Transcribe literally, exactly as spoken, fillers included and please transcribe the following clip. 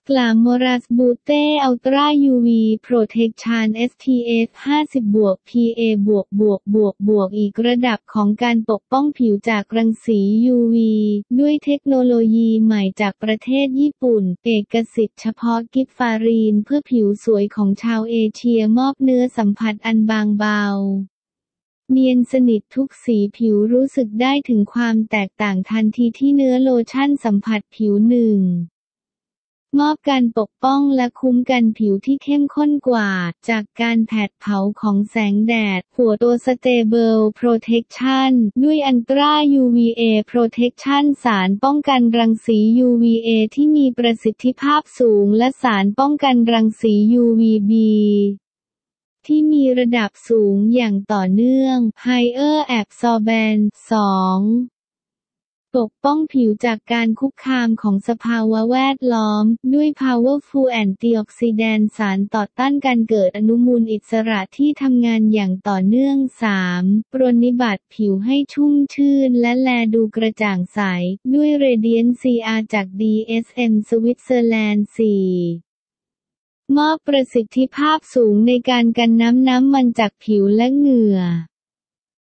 Glamorous Beauty Ultra ยู วี Protection เอส พี เอฟ ห้าสิบ บวก พี เอ บวก บวก บวก บวกอีกระดับของการปกป้องผิวจากรังสี ยู วี ด้วยเทคโนโลยีใหม่จากประเทศญี่ปุ่น เอกสิทธิ์เฉพาะกิฟฟารีนเพื่อผิวสวยของชาวเอเชียมอบเนื้อสัมผัสอันบางเบาเนียนสนิททุกสีผิวรู้สึกได้ถึงความแตกต่างทันทีที่เนื้อโลชั่นสัมผัสผิวหนึ่งมอบการปกป้องและคุ้มกันผิวที่เข้มข้นกว่าจากการแผดเผาของแสงแดดหัวตัวสเตเบิลโปรเทคชั่นด้วยอันตรา ยู วี เอ Protection สารป้องกันรังสี ยู วี เอ ที่มีประสิทธิภาพสูงและสารป้องกันรังสี ยู วี บี ที่มีระดับสูงอย่างต่อเนื่อง Higher Absorbance สองปกป้องผิวจากการคุกคามของสภาวะแวดล้อมด้วย Powerful Antioxidant สารต่อต้านการเกิดอนุมูลอิสระที่ทำงานอย่างต่อเนื่อง สาม ปรนนิบัติผิวให้ชุ่มชื่นและแลดูกระจ่างใสด้วย Radiant ซี อาร์ จาก ดี เอส เอ็ม Switzerland สี่ มอบประสิทธิภาพสูงในการกันน้ำน้ำมันจากผิวและเหงื่อ